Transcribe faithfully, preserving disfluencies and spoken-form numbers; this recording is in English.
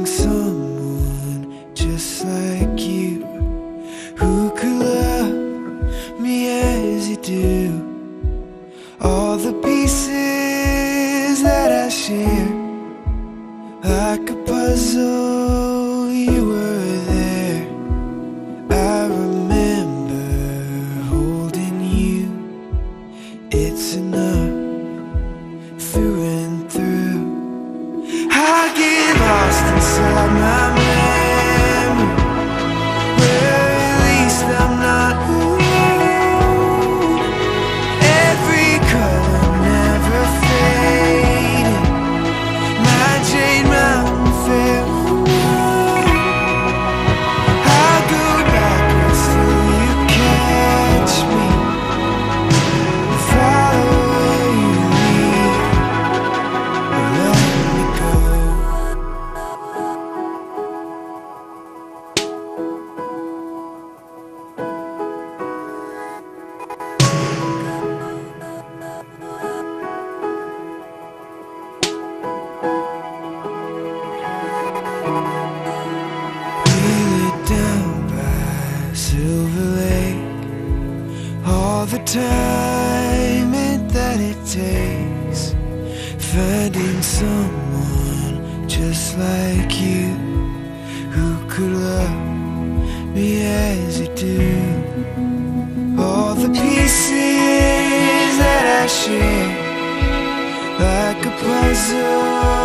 Finding someone just like you, who could love me as you do. All the pieces that I share, like a puzzle, you were there. I remember holding you. It's enough through and through. I get lost inside my memory, where at least I'm not alone. Every color never fading, my jade mountain fair. I go backwards till you catch me, follow where you lead, or let me go. Down by Silver Lake, all the time it, that it takes, finding someone just like you, who could love me as you do. All the pieces that I share, like a puzzle,